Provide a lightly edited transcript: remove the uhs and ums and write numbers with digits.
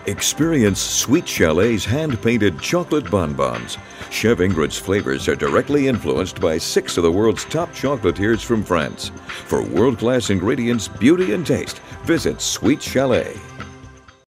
Experience Sweet Chalet's hand-painted chocolate bonbons. Chef Ingrid's flavors are directly influenced by 6 of the world's top chocolatiers from France. For world-class ingredients, beauty, and taste, visit Sweet Chalet.